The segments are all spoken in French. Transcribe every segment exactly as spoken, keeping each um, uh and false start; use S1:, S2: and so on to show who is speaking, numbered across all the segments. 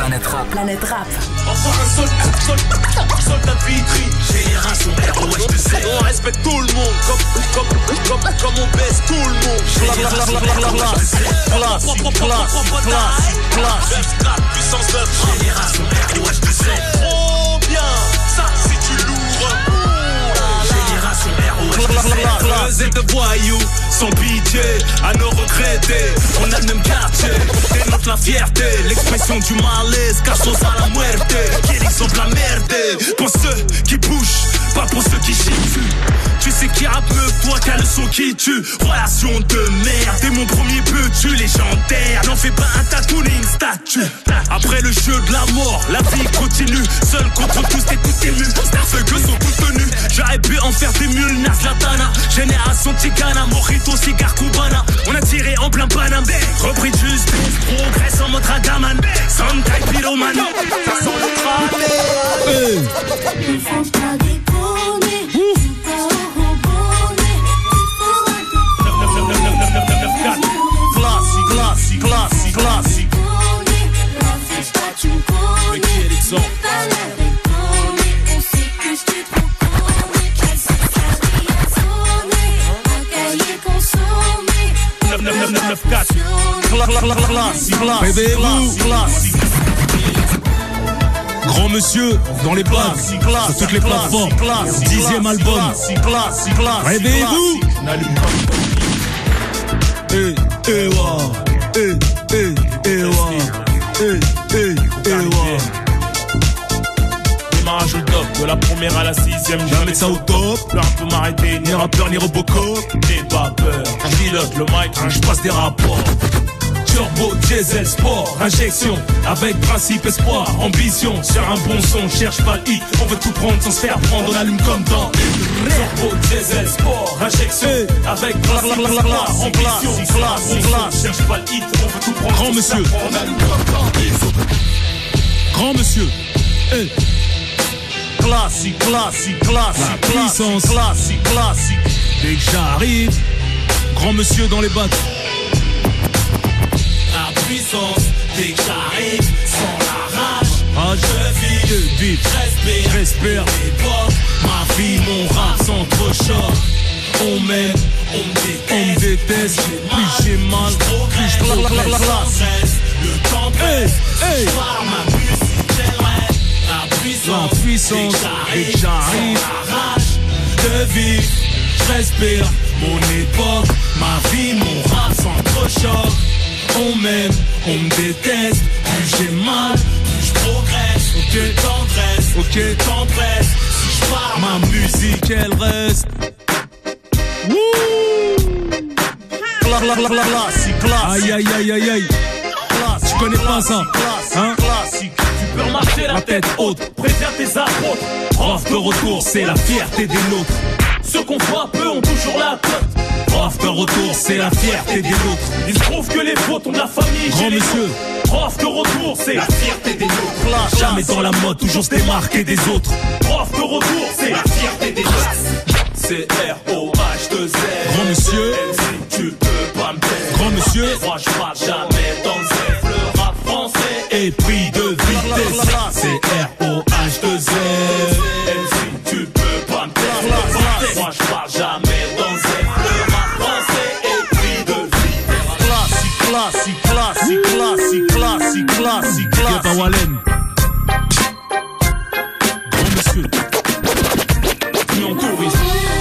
S1: Planète Rap.
S2: Planète Rap.
S3: Enfin un sol, sol, soldat de Vitry. Génération R O H deux C. On respecte tout le monde, comme, comme, comme, comme on baisse tout le monde. Génération R O H deux C. Classique, classique, classique, classique. Puissance neuf. Génération R O H deux C. Trop bien, ça c'est du lourd. Génération R O H deux C. Creusés de voyous, sans pitié, à nos regretter. On a le même quartier, dénonce la fierté. L'expression du malaise, cachos à la muerte. Quel exemple la merde. Pour ceux qui bougent, pas pour ceux qui chient. Tu sais qui rappe mieux que toi, qu'a le son qui tue. Relation de merde, t'es mon premier petit légendaire. N'en fais pas un tatou ni une statue. Après le jeu de la mort, la vie continue. Seul contre tous, t'es tout ému. Starfeux que sont tous tenus. J'aurais pu en faire des mules, Nas Latana. Génération Ticana, Mojito, cigare Cubana. On a tiré en plein Paname. Repris de justice, progresse en mode Ragaman. Santai Pyromane, ça sent le tramé.
S4: Il faut pas déconner.
S3: Classique, classique, classique, classique. Mais qui est l'exemple?
S4: On sait que c'est trop connu. Qu'elle s'est servi à sonner. Un cahier consommé.
S3: neuf neuf neuf neuf neuf quatre. Classique, classique, classique.
S5: Grand monsieur, dans les places, sur toutes les plateformes, dixième album. Réveillez-vous. Eh, eh, wa, eh, eh, eh, wa, eh, eh, eh, wa.
S3: Démarrage au top, de la première à la sixième.
S5: J'ai mettre ça au top.
S3: Le rap peut m'arrêter,
S5: Ni rappeur, ni Robocop.
S3: N'aie pas peur, je pilote le mic, je passe des rapports. Turbo, diesel, sport, injection, avec principe, espoir, ambition. Sur un bon son, cherche pas le hit, on veut tout prendre sans se faire prendre, on allume comme dans Turbo, diesel, sport, injection, avec principe, espoir, ambition. Sur un bon son, cherche pas le hit, on veut tout prendre
S5: Grand
S3: sans se faire
S5: monsieur.
S3: prendre, on allume comme dans
S5: Grand monsieur. Eh,
S3: Classique, classique, classique,
S5: La puissance.
S3: classique, classique.
S5: dès que j'arrive, grand monsieur dans les bacs.
S3: La puissance, dès que j'arrive, sans la rage,
S5: Rage,
S3: je vis,
S5: je vis,
S3: respire,
S5: respire.
S3: époque, ma vie, mon rap s'entrechoque. On m'aime, on me déteste,
S5: On me déteste, plus j'ai mal, plus je progresse.
S3: le temps
S5: Hey,
S3: presse,
S5: hey.
S3: je pars ma musique, elle reste. La puissance,
S5: La puissance,
S3: dès
S5: dès
S3: que
S5: que j'arrive,
S3: sans la rage, de vivre, je respire, mon époque, ma vie, mon rap s'entrechoque. On m'aime, on me déteste, plus j'ai mal, plus je progresse.
S5: Ok.
S3: Tendresse,
S5: Ok.
S3: tendresse, si je pars
S5: ma musique elle reste.
S3: classique, classique,
S5: Aïe aïe aïe aïe aïe. Tu connais pas ça, hein?
S3: classique. Tu peux remarcher la tête haute, préserve tes apôtres. Prof de retour, c'est la fierté des nôtres. Ceux qu'on voit peu ont toujours la cote. Prof de retour, c'est la fierté des nôtres. Il se trouve que les fautes ont de la famille.
S5: Grand
S3: chez les
S5: monsieur.
S3: autres. Prof de retour, c'est la fierté des nôtres. Jamais dans la mode, toujours se démarquer des autres. Prof de retour, c'est la fierté des nôtres. C'est R O H deux Z.
S5: Grand monsieur.
S3: Si tu peux pas me taire.
S5: Grand monsieur.
S3: Moi je parle jamais dans le zèle. Le rap français est pris de vitesse. C'est R O H deux Z. Si tu peux pas me taire. Moi je parle jamais dans le zèle. Le rap français est pris de vitesse. Classique, classique, classique, classique, classique, classique,
S5: Y'a pas Wallen. Grand monsieur.
S3: Ni en tourisme.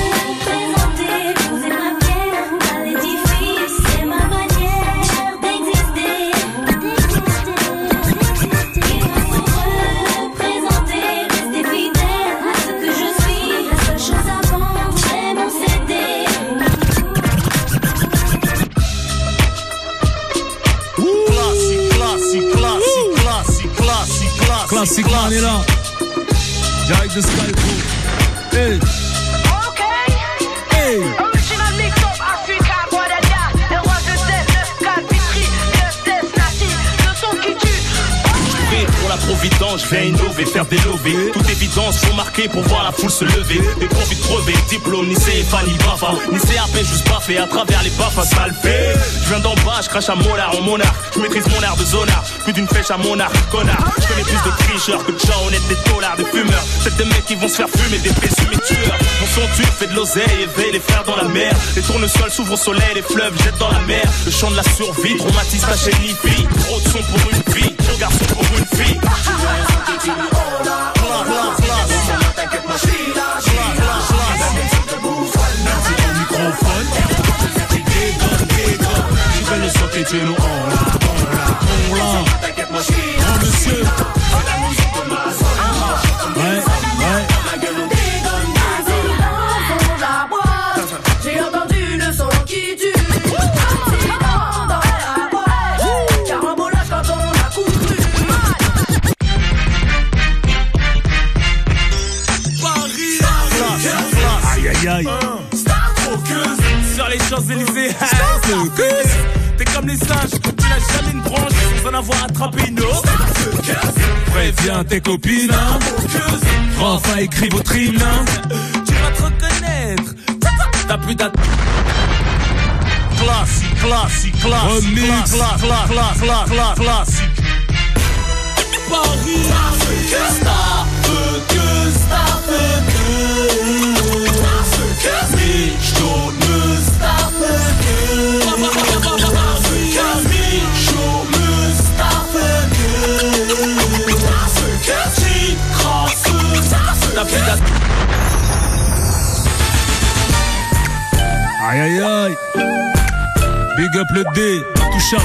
S5: Classique man est là. Direct de Skyfall. Hey. Hey.
S6: Original mix-up Africa, Guadalajara. Le roi de test, neuf quatre, Vitry, neuf test, Nati. Le son qui tue.
S3: Prêt pour la Providence. innovant, je vais innover, faire des lovés. Toute évidence, faut marquer pour voir la foule se lever. Des profits de crever, diplôme, ni C F A, ni BAFA, ni C A P, juste baffé à travers les baffes, ça le fait. Je viens d'en bas, je crache à Mollard en monarque. Je maîtrise mon art de zonard, plus d'une flèche à mon arc, connard. Je connais plus de tricheurs que de gens honnêtes, des taulards, des fumeurs. C'est des mecs qui vont se faire fumer, des présumés tueurs. Mon son tue, fait de l'oseille, éveille les frères dans la mer. Les tournesols s'ouvrent au soleil, les fleuves jettent dans la mer. Le chant de la survie, traumatise ta chaîne hippie. Trop de son pour une fille, trop garçon pour une fille.
S5: Microphone, dégonne, dégonne. Je vais le sauter, tu nous on l'a, on l'a, on l'a. Grand monsieur. Ouais, ouais.
S4: J'ai entendu le son qui tue. Carambolage quand on a couru.
S5: Aïe, aïe, aïe.
S3: Sur les Champs-Élysées, t'es comme les singes, tu n'as jamais une branche sans en avoir attrapé une autre.
S5: Préviens tes copines, hein. Enfin, écris votre hymne, hein.
S3: Tu vas te reconnaître. T'as plus d'attente.
S5: Classique, classique, classique. Remix, classique, classique, classique, classique.
S3: Paris, que star, que star, que
S5: Aïe aïe aïe. Big up le D, intouchable.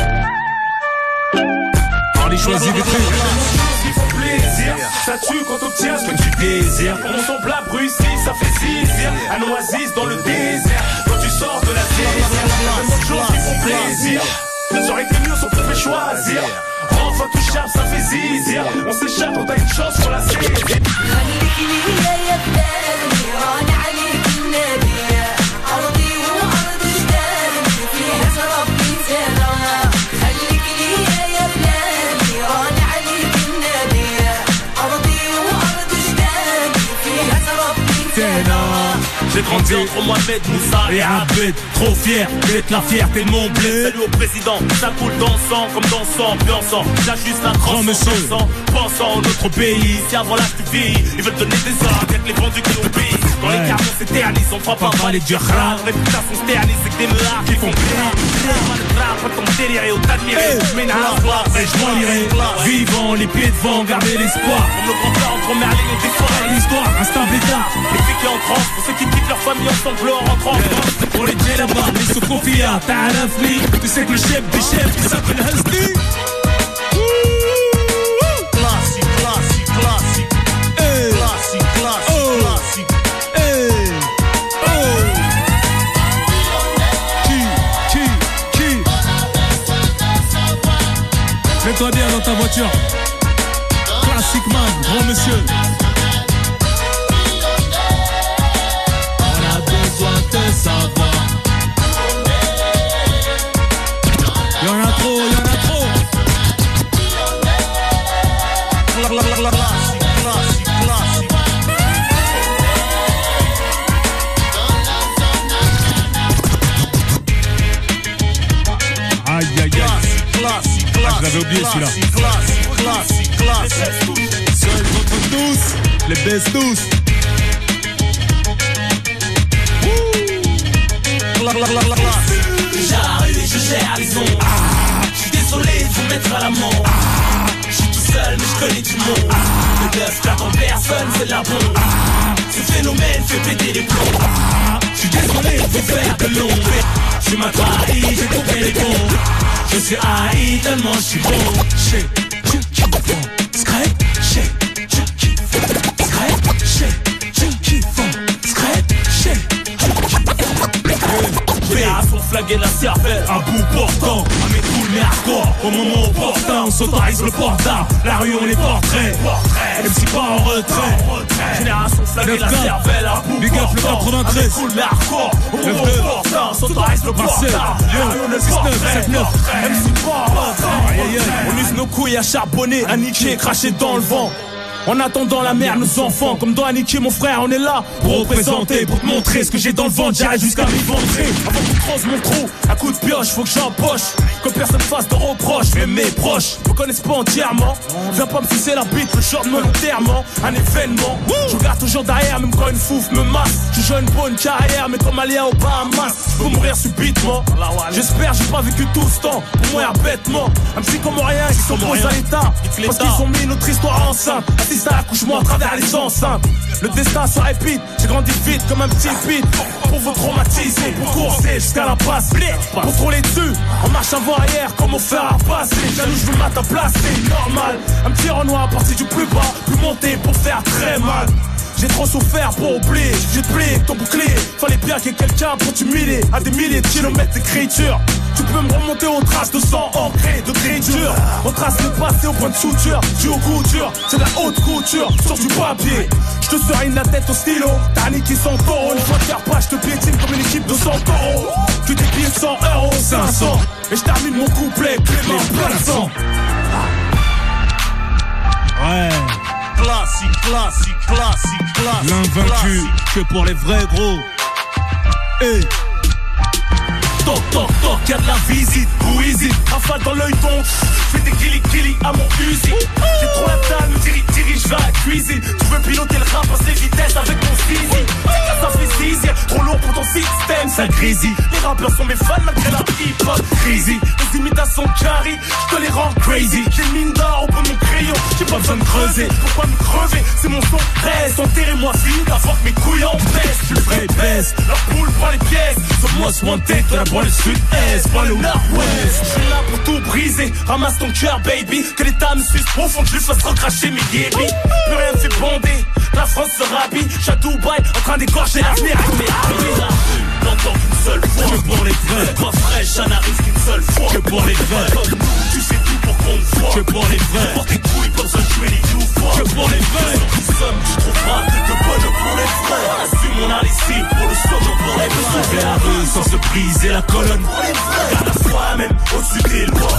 S5: Harley choisit des trucs.
S3: Qui font plaisir, ça tue quand t'obtiens ce que tu désires. On tombe plat Bruxelles, ça fait zizir. Un oasis dans le désert, quand tu sors de la désert. Même autre chose qui font plaisir. Ça aurait été mieux si on pouvait choisir. Enfin touchable, ça fait zizir. On s'échappe, on a une chance sur la série.
S5: J'ai grandi entre Mohamed, Moussa et Abed. Trop fier d'être la fierté de mon blé.
S3: Salut au président, ça coule dans le sang comme dans le sang, ambiançant. J'ajuste la
S5: Grand monsieur,
S3: pensant à notre pays. Si avant l'âge tu vis, ils veulent donner des ordres, être les vendus qui obéissent. Quand
S5: ouais.
S3: Les cartons s'éternisent, on fera pas parler du rap. Réputation s'éternise, c'est que des meurs qui font bien. Pas ton délire et au t'admirer. Je mets un soir,
S5: et je m'en irai. Vivant, les pieds devant, garder l'espoir.
S3: Comme le grand père entre Merlin et des forêts.
S5: L'histoire, un star bêtard.
S3: Les filles qui en transe, pour ceux qui quittent leur famille ensemble en rentrant.
S5: Pour les J là-bas, les Sofia, t'arrafli. Tu sais que le chef des chefs, il s'appelle Husky. Classique, classique, classique. Hey. Classique, classique, oh. Classique. Hey. Oh. Qui, qui, qui. Mets-toi bien dans ta voiture. Classique man, grand monsieur. Savoir. Y'en a trop, y'en a trop. Classique, classique, classique. Aïe aïe aïe. Classique, classique, classique. Ah, je l'avais oublié celui-là. Classique, classique, classique. Seuls contre tous, les baisse tous.
S3: J'arrive et je gère les ondes. Ah, je suis désolé de vous mettre à l'amende. Ah, je suis tout seul mais je connais du monde. Ah, le bluff claque en personne, c'est de la bombe. Ah, ce phénomène fait péter les plombs. Ah, je suis désolé de vous faire de l'ombre. Je m'as trahi, j'ai coupé les bombes. Je suis haï tellement je suis bon. Chez tu kiffes, scrape, chez tu kiffes, scrape, chez tu kiffes, scrape, chez Opération flaguer la cervelle, à bout portant, à mes coups mais hardcore. Au moment opportun, on s'autorise le portable. La rue on les portraits, même si pas en retrait. Génération flaguer la cervelle, à bout portant, à mes coups mais hardcore. Au moment opportun, on s'autorise le portable. La rue on les portraits, même si pas en retrait. On utilise nos couilles à charbonner, à niquer, cracher dans le vent. En attendant la mère, nos enfants, comme dans Annick, mon frère, on est là pour représenter, pour te montrer ce que j'ai dans le ventre. J'arrête jusqu'à m'éventrer. Avant qu'on creuse mon trou, à coup de pioche, faut que j'empoche. Que personne fasse de reproches, mais mes proches me connaissent pas entièrement. Viens pas me sucer la bite, le short de mon enterrement. Un événement, je regarde toujours derrière, même quand une fouf me masse. Je joue une bonne carrière, mais comme Alia au Bahamas, je peux mourir subitement. J'espère, j'ai pas vécu tout ce temps, pour mourir bêtement. Un psy comme rien qui s'oppose à l'état, parce qu'ils ont mis notre histoire enceinte. À l'accouchement à travers les enceintes. Le destin se répète, j'ai grandi vite comme un petit pit. Pour vous traumatiser, pour courser jusqu'à la passe. Pour contrôler dessus, en marche avant-arrière, comme on fait à passer. Jaloux, je veux mettre à place, c'est normal. Un petit Renoir parti du plus bas, plus monter pour faire très mal. J'ai trop souffert pour oublier, j'ai plié ton bouclier. Fallait bien qu'il y ait quelqu'un pour t'humilier. À des milliers de kilomètres d'écriture, tu peux me remonter aux traces de sang ancré, de gris-dur. Aux traces de passé au point de suture, tu au couture, c'est de la haute couture sur du papier. Je te serine la tête au stylo, t'as niqué son taureau. Une fois de faire pas, je te piétine comme une équipe de cent euros. Tu dépiles cent euros, cinq cents. Et je termine mon couplet, Clément plein de sang.
S5: Ouais.
S3: Classique, classique, classique, classique.
S5: L'invaincu, que pour les vrais gros.
S3: Hey. Toc, toc, toc, y'a de la visite, ou easy. Rafale dans l'œil donc, fais des killy killy à mon fusil. J'ai trop la dalle, me dirige, dirige vers la cuisine. Tu veux piloter le rap, passer vitesse avec mon zizi. Ça fait zizi, trop lourd pour ton système, ça grésille. Les rappeurs sont mes fans malgré la hip-hop crazy. Les imitations carry, je te les rends crazy. J'ai le mine d'or au bout de mon crayon, j'ai pas besoin de creuser. Pourquoi me crever, c'est mon son, reste. Enterrez-moi fini d'avant que mes couilles en baissent. Je le vrai baisse, la poule prend les pièces. The most wanted de la pour le sud-est, pas le nord-ouest. Je suis là pour tout briser, ramasse ton cœur baby. Que l'état me suce profond, je lui fasse recracher mes guéris. Plus rien ne fait bonder, la France se rhabille. Je suis à Dubaï, en train d'égorger l'avenir avec mes amis. N'entends qu'une seule fois, que pour les vrais. Pas fraîche, ça n'arrive qu'une seule fois. Que pour les vrais. Comme nous, tu fais tout pour qu'on te voit.
S5: Que pour les vrais.
S3: Pour tes couilles, pas besoin de tuer les deux fois.
S5: Que pour les vrais.
S3: Nous sommes, tu trouveras de bonnes pour les vrais. Assume mon ici pour le somme pour les vrais. Sauver la rue sans se briser la colonne. Garde la foi même au-dessus des lois.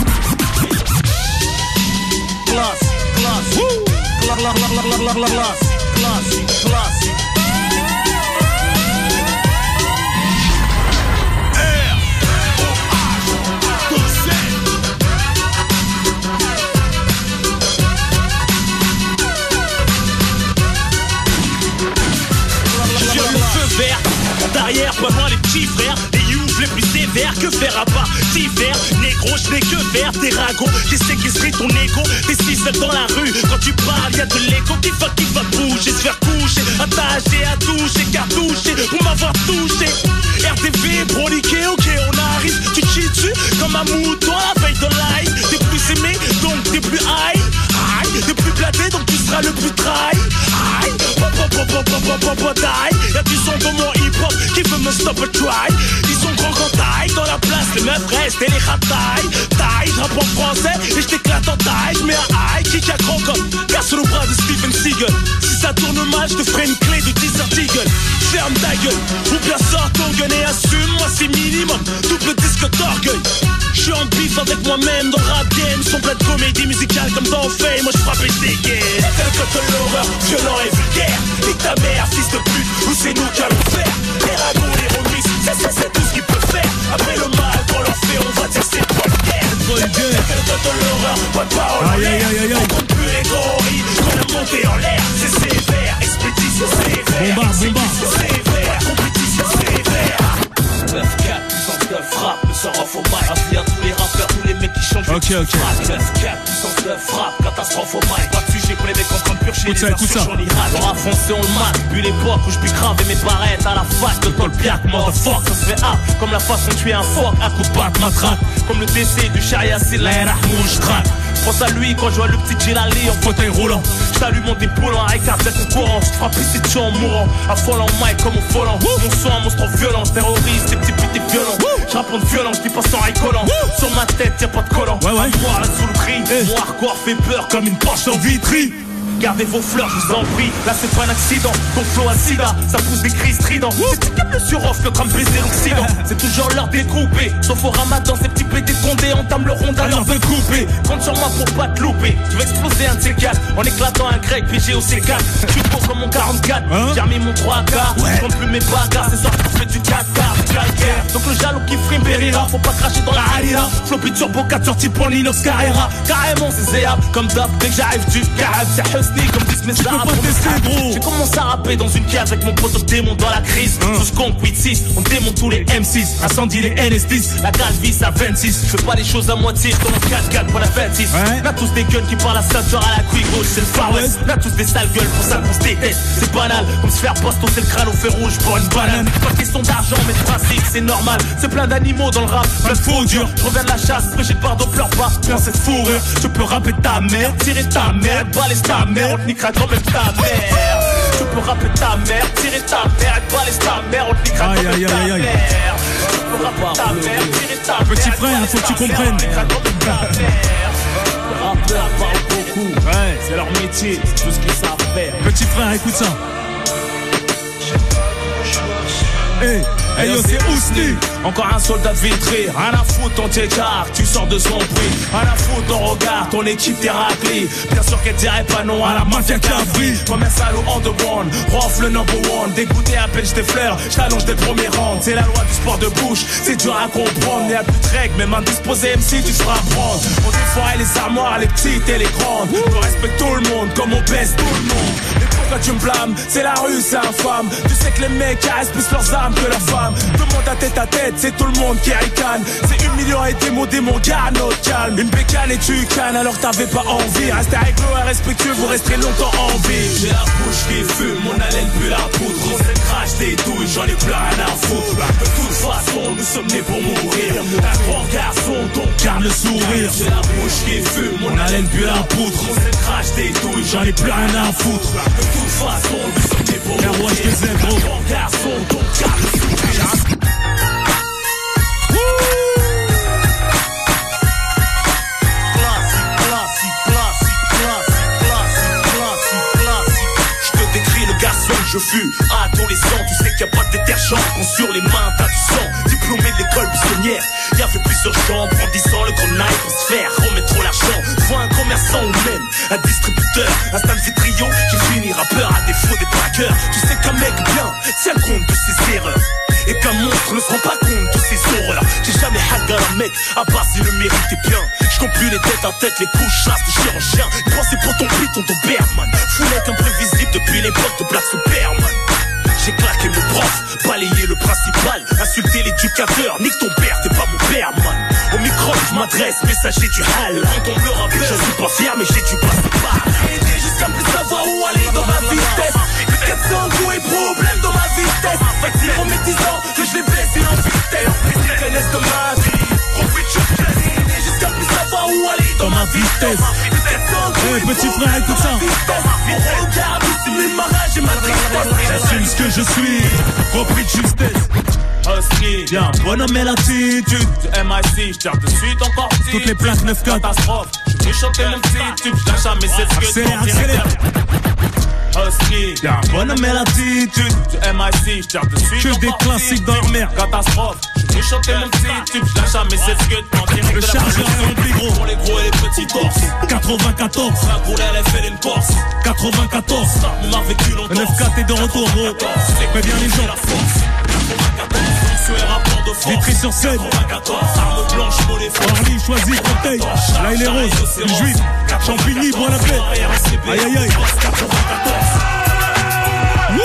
S3: Classe, classe, classe, classe, classe. Derrière, pas loin les petits frères, les youths les plus sévères. Que faire à part d'hiver, négro, je n'ai que faire des ragots. J'ai séquestré ton ego, t'es si seul dans la rue. Quand tu parles, y'a de l'écho qui va, qui va bouger, se faire coucher, attacher, à toucher, cartoucher, pour m'avoir touché. R T V, broliqué, ok, on arrive. Tu te chies dessus comme un mouton à la veille de live. T'es plus aimé, donc t'es plus high. Aïe, t'es plus blaté, donc tu seras le plus trahi. Aïe, pop, pop, pop, pop, pop, pop, pop, die. Y'a du son dans mon hip-hop qui veut me stop a try. Ils sont grands quand taille dans la place, les meufs restent et les ratailles. Taille, je rappe en français et je t'éclate en taille. Je mets un high, kick à grand comme gars sur le bras de Steven Seagal. Si ça tourne mal, je te ferai une clé de Desert Eagle. Ferme ta gueule, ou bien sors ton gun et assume. Moi c'est minimum, double disque d'orgueil. Je suis en bif avec moi-même dans le rap game. Son plein de comédie musicale comme dans Fame. Moi je frappe et je dégaine. C'est le code de l'horreur, violent et vulgaire. Nique ta mère, fils de pute, ou c'est nous qui allons faire. Les ragots, les remises, c'est, c'est, c'est tout ce qu'il peut faire. Après le mal qu'on leur fait, on va dire c'est pas le guerre. C'est le code de l'horreur, pas de parole en l'air. On compte plus les gorilles, qu'on a monté en l'air. C'est sévère, expédition sévère.
S5: Bombard, bombard.
S3: Sévère, compétition sévère. neuf quatre, puissance de frappe, le sort off au mic. Affilié à tous les rappeurs, tous les mecs qui changent.
S5: Ok, ok.
S3: neuf quatre, puissance de frappe, catastrophe au mic. Pas de sujet pour les mecs en train de purger.
S5: Écoute ça, écoute ça.
S3: On a foncé, on le mate. Puis l'époque où je puis graver mes barrettes à la fac de Tolbiac, motherfuck. Ça se fait A, comme la façon de tuer un phoque à coup de batte matraque. Comme le décès du charia, c'est l'air à mouche craque. Pense à lui quand je vois le petit Gilali en fauteuil roulant. Je salue mon dépoulant avec un tête au courant. Je te frappe ici dessus en mourant. Affolant en mic comme au volant. Mon son, un monstre violent, terroriste, ces petits putes et violents. Je rappe en violent, je dis pas sans rigolant. Sur ma tête, y'a pas de collant.
S5: Ouais, ouais.
S3: Voir la sous le gris. Mon hardcore fait peur comme une Porsche en vitri. Gardez vos fleurs, je vous en prie. Là c'est pas un accident, ton flow a sida, ça pousse des cris stridents. C'est comme le sur-off, notre âme baiser l'Occident. C'est toujours l'heure des groupés, sauf au ramadan, ces petits pétés condés entament le rond à l'heure de couper. Compte sur moi pour pas te louper, tu vas exploser un de ces quatre en éclatant un grec, P G O C quatre. Je suis beau comme mon quarante-quatre, hein? J'ai remis mon trois K, je compte plus mes bagarres, c'est soir je fais du quatre K, calcaire. Donc le jaloux qui frime périra, faut pas cracher dans la harira. Floppy turbo quatre sorties pour l'inox Carrera. Carrément c'est zéab, comme d'hab, dès que j'arrive du carab, c'est Husni comme disent mes arabes. J'ai commencé à rapper dans une cave avec mon pote démon dans la crise. Sous ce con huit six, on démonte tous les M six, incendie les N S dix, la calvis à vingt-six. Je fais pas les choses à moitié, comme un quatre quatre pour la vingt-six. On a tous des guns qui parlent à ça, genre à la couille gauche, c'est le Far West. On a tous des sales gueules, pour ça qu'on se déteste. C'est banal, comme se faire posto, c'est le crâne au fer rouge pour une banane. Pas question d'argent, mais de principe, c'est normal. C'est plein d'animaux dans le rap, plein de faux dur. Je reviens de la chasse, mais j'ai peur de pleure pas, plein cette fourrure. Tu peux rapper ta mère, tirer ta mère, balayer ta mère, on te niquera quand même ta mère. Tu peux rapper ta mère, tirer ta mère, balayer ta mère, on te niquera quand même ta mère. Tu peux rapper ta mère, tirer ta mère.
S1: Petit frère, faut que tu comprennes.
S3: Rappeurs parlent beaucoup, ouais, c'est leur métier, c'est tout ce qu'ils savent faire.
S1: Petit frère, écoute ça. Hey, hey yo, c'est Ousni.
S3: Encore un soldat de vitré, rien à foutre ton t'écart, tu sors de son prix. Rien à foutre ton regard, ton équipe t'est raclée. Bien sûr qu'elle dirait pas non à la mafia qui a pris. Comme un salaud on the one, Rof le number one. Dégoûté à peine j'te flaire, j't'allonge des premiers rangs. C'est la loi du sport de bouche, c'est dur à comprendre. Y'a plus de règles, même indisposé M C tu te feras prendre. On défoire les armoires, les petites et les grandes. On respecte tout le monde, comme on baisse tout le monde. Et pourquoi tu me blâmes? C'est la rue, c'est infâme. Tu sais que les mecs caressent plus leurs armes que leurs femmes. Demande à tête à tête, c'est tout le monde qui ricane. C'est humiliant et démodé mon gars, notre calme. Une bécane et tu cannes alors t'avais pas envie. Restez réglo et respectueux, vous resterez longtemps en vie. J'ai la bouche qui fume, mon haleine pue la poudre. On se crache des douilles, j'en ai plus rien à foutre. De toute façon, nous sommes nés pour mourir. Un grand garçon, donc garde le sourire. J'ai la bouche qui fume, mon haleine pue la poudre. On se crache des douilles, j'en ai plus rien à foutre. De toute façon, nous sommes nés pour mourir. Un grand garçon, donc garde le sourire. Je fus adolescent, tu sais qu'il n'y a pas de détergent. Quand sur les mains t'as du sang, diplômé de l'école buissonnière. Y'avait plusieurs gens brandissant le grenaille pour se faire remettre trop l'argent. Vois un commerçant ou même un distributeur, un stand Vitrio qui finit rappeur à défaut des braqueurs. Tu sais qu'un mec bien tient compte de ses erreurs et qu'un monstre ne se rend pas compte de ses horreurs. J'ai jamais hagué un mec, à part si le mérite est bien. Je compte plus les têtes en tête, les couches chasse de chirurgien. Ils pensaient pour ton prix, ton Doberman. Foulette imprévisible depuis l'époque de Black Superman. J'ai claqué mon prof, balayé le principal. Insulté l'éducateur, nique ton père, t'es pas mon père, man. Au micro, je m'adresse, messager du hal. On tombe le rappeur, je suis pas fier, mais j'ai dû passer par. J'ai aidé jusqu'à plus savoir où aller dans ma vitesse. quatre cents coups et problème dans ma vitesse. Fait que c'est en mes dix ans que je l'ai blessé en vitesse. Ils connaissent de ma vie, profite, je plaise. J'ai aidé jusqu'à plus savoir où aller dans ma vitesse.
S1: Hey, petit frère, écoute ça.
S3: Mon regard, c'est ma rage et ma tristesse.
S1: J'assume ce que je suis, repris de justesse.
S3: Husky,
S1: Bien, bonhomme et l'attitude.
S3: M I C, je tire de suite encore.
S1: Toutes les plaques neuf quatre.
S3: Catastrophe, je vais chanter mon petit tube, je lâche jamais cette gueule.
S1: Accélère, accélère.
S3: Husky,
S1: Bien, bonhomme et l'attitude.
S3: M I C, je tire de suite
S1: Que des
S3: encore.
S1: classiques dans leur merde.
S3: Catastrophe, je vais chanter mon petit tube, je lâche jamais cette gueule.
S1: Le chargeur est rempli gros.
S3: Pour les gros et les petits torses.
S1: quatre-vingt-quatorze.
S3: La groule, elle est fait une Corse.
S1: quatre-vingt-quatorze.
S3: On m'a vécu longtemps.
S1: neuf quatre est de retour gros. Préviens les gens.
S3: La force. quatre-vingt-quatorze, et rapport de force.
S1: Vitry sur scène.
S3: quatre-vingt-quatorze, arme blanche, mollet fort.
S1: Orly, choisi, Fontaine. Là il est rose. Le juif. Champigny, bois la paix. Aïe aïe aïe. Wouh.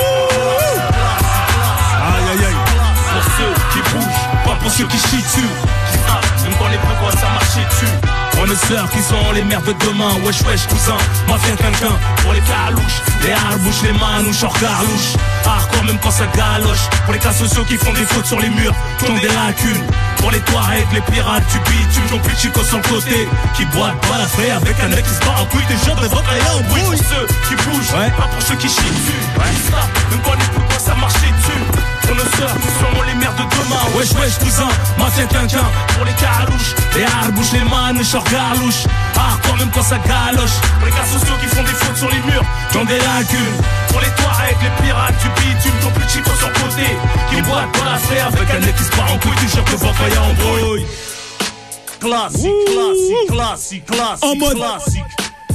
S1: Aïe aïe aïe.
S3: Pour ceux qui bougent, pas pour ceux qui chient dessus. Qui savent, même quand les plus gros ça marchait dessus. On est sœurs qui sont les mères de demain. Wesh wesh cousin, mafia quelqu'un. Pour les carouches, les harbouches, les manouches hors carlouches. Hardcore même quand ça galoche. Pour les cas sociaux qui font des fautes sur les murs, qui ont des lacunes. Pour les Touaregs, les pirates du bitume, qui ont plus de chico sur le côté. Qui boivent pas la frais avec un mec qui se barre en couille. Des gens devraient travailler en bruit. Pour ceux qui bougent,
S1: ouais.
S3: Pas pour ceux qui chient dessus. Ouais, ça, même quand les plus gros ça marchait dessus. Pour nos sœurs, nous sommes les mères de demain. Wesh wesh cousin, mafia quelqu'un. Pour les carouches, les harbouches, les manouches hors galouche. Hardcore même quand ça ça galoche. Pour les cas sociaux qui font des fautes sur les murs, dans des lacunes. Pour les toits avec les pirates du bitume, ton petit chico sur côté. Qui boite dans la fée avec un nez qui se part en couille. Tu cherches le vent quand y'a en brouille. Classique, classique, classique, classique,
S1: en mode
S3: classique.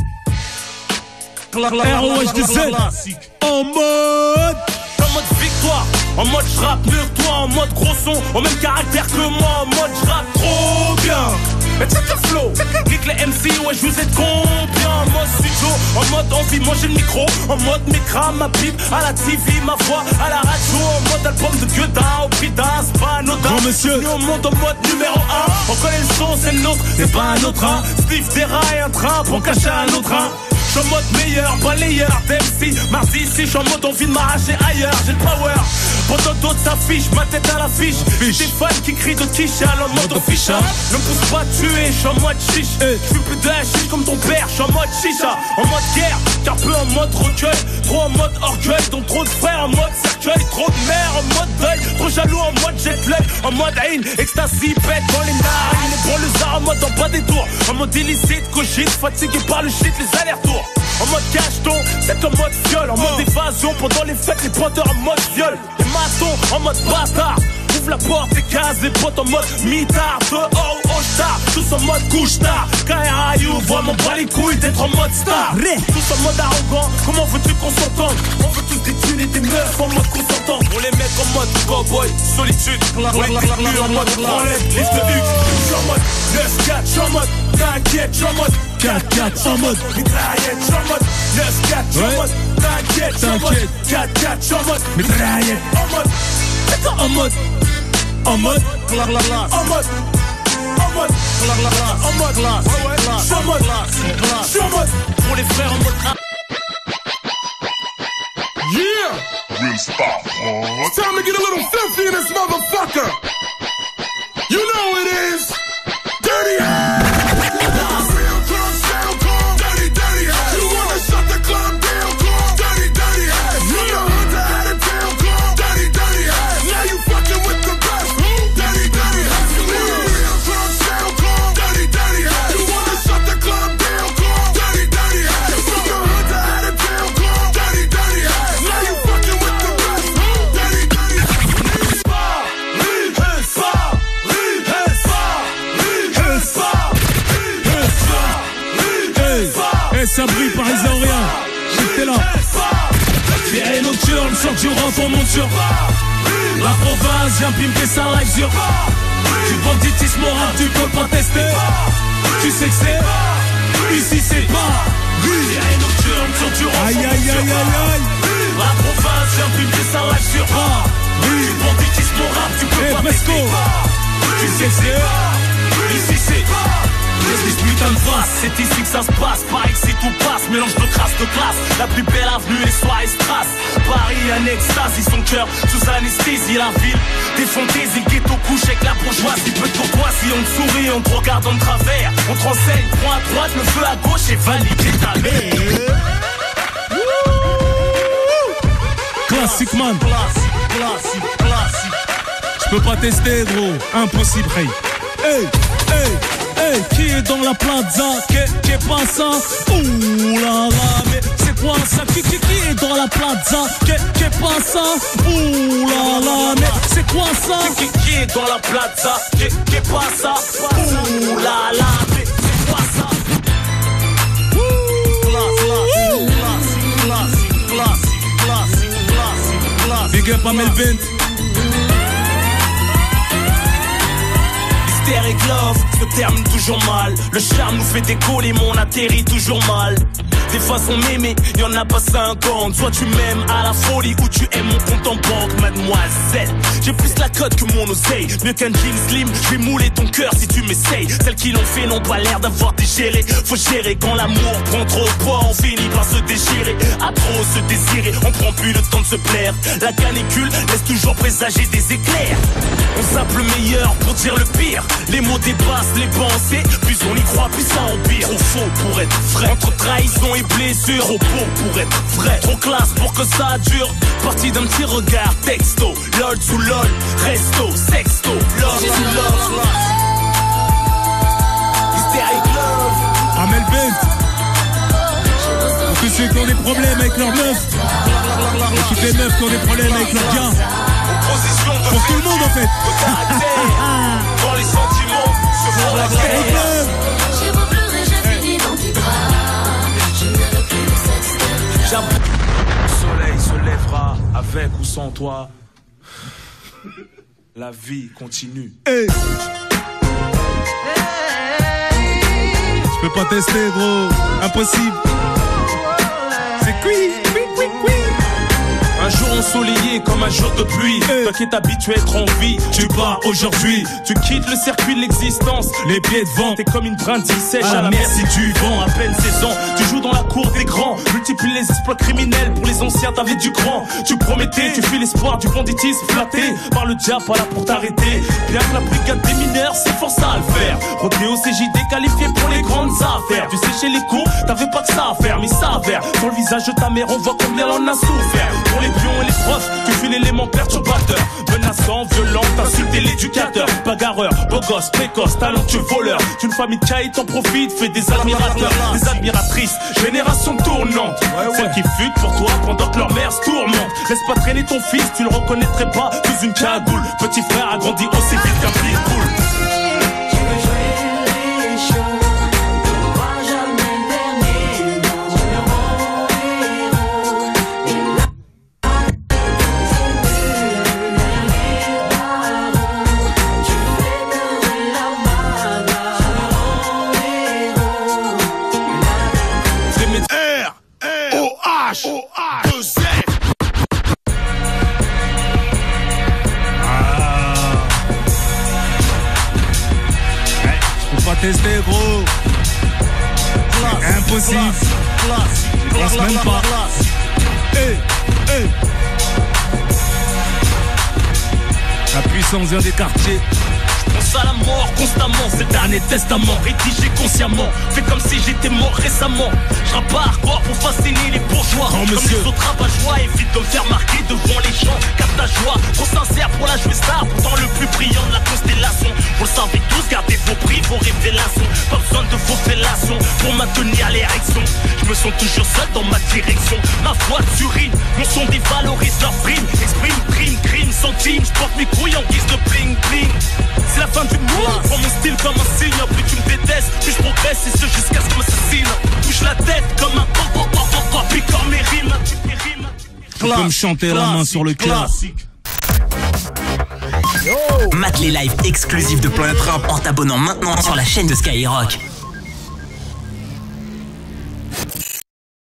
S1: R O H D Z. En mode
S3: En mode victoire, en mode j'rappe mieux que toi, en mode gros son, au même caractère que moi, en mode j'rappe trop bien. Mais check le flow, clique les M C, ouais je vous ai combien. En mode studio, en mode envie, manger le micro, en mode micra, ma pipe, à la T V, ma voix, à la radio, en mode album de Gueda, au prix d'un, c'est pas anodin.
S1: Grand monsieur,
S3: on monte en mode numéro un, on connaît le son, c'est le nôtre, c'est pas un autre, hein. Sniff des rails, un train pour cacher un autre, hein. J'suis en mode meilleur, balayeur d'M C. Mardi ici, j'suis en mode envie de m'arracher ailleurs. J'ai le power, pendant d'autres s'affichent, ma tête à l'affiche. Des fans qui crient de Tisha, en mode official. Ne me pousse pas à tuer, j'suis en mode chiche. J'fuis plus de la chiche comme ton père, j'suis en mode chicha. En mode guerre, car peu en mode recueil. Trop en mode orgueil, donc trop de frères en mode cercueil. Trop de mères en mode deuil, trop jaloux en mode jet lag. En mode haine, ecstasy, pète dans les narines. Les branleurs en mode en bas des tours. En mode illicite, cogite, fatigué par le shit, les allers-retours. En mode cacheton, c'est en mode fiole. En mode évasion, pendant les fêtes, les pointeurs en mode viol. Les maçons en mode bâtard. Ouvre la porte, les cases, les potes en mode mitard. Dehors ou au star, tous en mode couche-tard. K R I U, vraiment pas les couilles d'être en mode star. Tous en mode arrogant, comment veux-tu qu'on s'entende? On veut tous des thunes et des meufs en mode consentant. On les met en mode cowboy, solitude. On les met en mode branlette, liste de Hugues. J'suis en mode neuf quatre, j'suis en mode t'inquiète, j'suis en mode
S1: quatre quatre en mode
S3: mitraillette, j'suis en mode neuf quatre, j'suis en mode t'inquiète, j'suis en mode quatre quatre, j'suis en mode mitraillette, en mode en mode en mode en mode en mode en mode en mode j'suis en mode j'suis en mode pour les frères en mode
S2: yeah real spot. It's time to get a little filthy in this motherfucker. You know it is Dirty Hands. Real club sound called Dirty Dirty Hands. You wanna shut the club down called Dirty Dirty Hands. You know who's out of town called Dirty Dirty Hands. Now you fucking with the best. Dirty Dirty Hands. Real club sound called Dirty Dirty Hands. You wanna shut the club down called Dirty Dirty Hands. You know who's out of town called Dirty Dirty Hands. Now you fucking with the best. Dirty Dirty Hands.
S1: Eh, ça brille parisien ou rien. J'étais là.
S3: Les nocturnes sur du rentre en monture. La province vient pimper sa life sur du banditisme au rap, tu peux pas tester. Tu sais que c'est ici c'est pas. Les nocturnes sur du rentre en monture.
S1: Aïe aïe aïe aïe aïe.
S3: La province vient pimper sa life sur du banditisme au rap, tu peux
S1: Eh,
S3: pas
S1: Fresco.
S3: tester. Tu sais que c'est ici c'est qu'est-ce que putain de face, c'est ici que ça se passe. Pareil que si tout passe, mélange de crasse de classe. La plus belle avenue, les soirées strass. Paris en extase, son cœur sous anesthésie. La ville, des fantaisies, ghetto couche avec la bourgeoisie. Peu de courtoisie, on te sourit, on te regarde en travers. On te renseigne, point à droite, le feu à gauche et validé ta mère.
S1: Classique man.
S3: Classique, classique, classique.
S1: Je peux pas tester gros. Impossible hey. Hey, hey. Hey, qui est dans la plaza? Qui est pas ça? Ouh là là, mais c'est quoi ça? Qui, qui, qui est dans la plaza? Qui est pas ça? Ouh là là, mais c'est quoi ça?
S3: Qui, qui est dans la plaza? Qui est pas ça? Ouh là là, mais c'est quoi ça? Classique, classique, classique, classique, classique, classique.
S1: Big up à Melvin.
S3: Et glove se termine toujours mal. Le charme nous fait décoller, mais on atterrit toujours mal. Des façons m'aimer, y'en a pas cinquante. Soit tu m'aimes à la folie ou tu aimes mon compte en banque, mademoiselle. J'ai plus la cote que mon oseille. Mieux qu'un jean slim, je vais mouler ton cœur si tu m'essayes. Celles qui l'ont fait n'ont pas l'air d'avoir digéré. Faut gérer quand l'amour prend trop de poids, on finit par se déchirer. À trop se désirer, on prend plus le temps de se plaire. La canicule laisse toujours présager des éclairs. On zappe le meilleur pour dire le pire. Les mots dépassent les pensées, plus on y croit, plus ça empire. Trop faux pour être vrai, entre trahison et blessure. Trop beau pour être vrai, trop classe pour que ça dure. Parti d'un petit regard, texto, lol sous lol, resto, sexto, love sous love. Hystérique love.
S1: Amel Bent. tous ceux qui ont des problèmes avec leurs meufs. Et toutes les meufs qui ont des problèmes avec leurs gars. Pour tout le monde en fait.
S3: Dans les sentiments, se font la guerre.
S4: J'ai beau pleurer, j'ai fini dans tes bras. Je ne veux plus de sexe.
S3: Le soleil se lèvera avec ou sans toi. La vie continue.
S1: Hey. Je peux pas tester gros, impossible. C'est cuit, cuit, cuit, cuit.
S3: Un jour ensoleillé comme un jour de pluie.
S1: Hey.
S3: Toi qui es habitué à être en vie, tu pars aujourd'hui. Tu quittes le circuit de l'existence, les pieds devant. T'es comme une brindille sèche à, à la merci du vent. À peine seize ans, tu joues dans la cour des grands. Multiplie les exploits criminels, pour les anciens t'avais du cran. Tu promettais, tu fuis l'espoir du banditisme flatté par le diable, pas là pour t'arrêter. Bien que la brigade des mineurs s'efforce à le faire. Rodéo C J D qualifié pour les grandes affaires. Tu séchais les cours, t'avais pas que ça à faire, mais ça à faire. Sur le visage de ta mère, on voit combien elle en a souffert. Pour les pions et les profs, tu fais l'élément perturbateur. Menaçant, violent, t'insultais l'éducateur. Bagarreur, beau gosse, précoce, talentueux, voleur. D'une famille de caïds, t'en profites, fais des admirateurs, des admiratrices. Génération tournante, celle qui fuite pour toi pendant que leur mère se tourmente. Laisse pas traîner ton fils, tu le reconnaîtrais pas sous une cagoule. Petit frère a grandi aussi vite qu'un pitbull.
S1: Tester gros. Impossible. Je pense même pas. Hey, hey. La puissance vient des quartiers.
S3: Pense à la mort constamment, c'est le dernier testament rédigé consciemment. Fais comme si j'étais mort récemment. Je rappe hardcore pour fasciner les bourgeois.
S1: Oh,
S3: comme
S1: monsieur.
S3: les autres rabat-joie, évite de me faire marquer devant les gens. Capte ta joie, trop sincère pour la jouer star. Pourtant le plus brillant de la constellation. Vous le savez tous, gardez vos prix, vos révélations. Pas besoin de vos fellations pour maintenir l'érection. Je me sens toujours seul dans ma direction. Ma voix surine, mon son dévalorise leur prime. Exprime, crime, crime, centime. Je porte mes couilles en guise de bling bling. C'est la fin du monde, prends mon style comme un signe. Plus tu me détestes, plus je progresse, et ce jusqu'à ce que m'assassine. Touche la tête comme un corps, corps, corps, corps, corps. Puis comme mes rimes, mes rimes.
S1: Tu peux me chanter la main sur le cœur.
S7: Mate les lives exclusifs de Planète Rap en t'abonnant maintenant sur la chaîne de Skyrock.